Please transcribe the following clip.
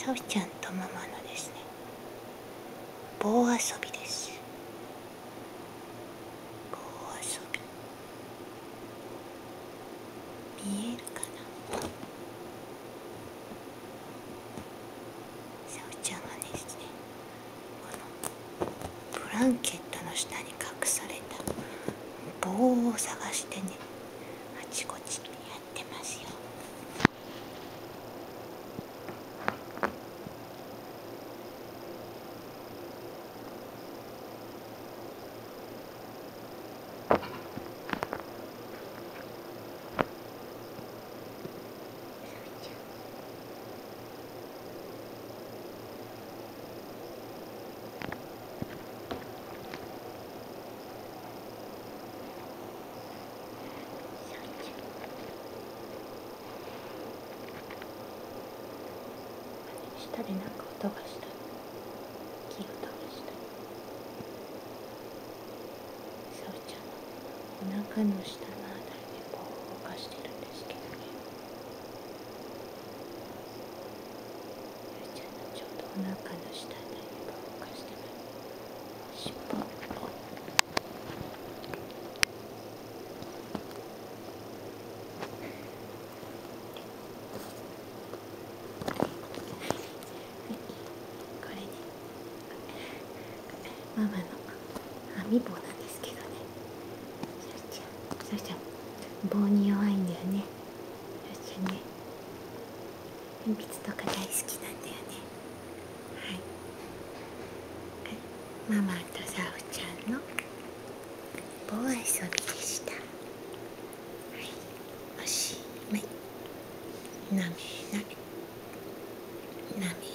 サフちゃんとママのですね、棒遊びです。棒遊び見えるかな。サフちゃんがですね、このブランケットの下に隠された棒を探してね、あちこちやってますよ。下でなんか音がした。木音がした。サフちゃんのお腹の下のあたりで棒を動かしてるんですけどね。サフちゃんのちょうどお腹の下あたりで棒を動かしてる。尻尾をママの編み棒なんですけどね。サフちゃん棒に弱いんだよね。サフちゃんね、鉛筆とか大好きなんだよね。はい、ママとサフちゃんの棒遊びでした。はい、おしまい。なめなめなめ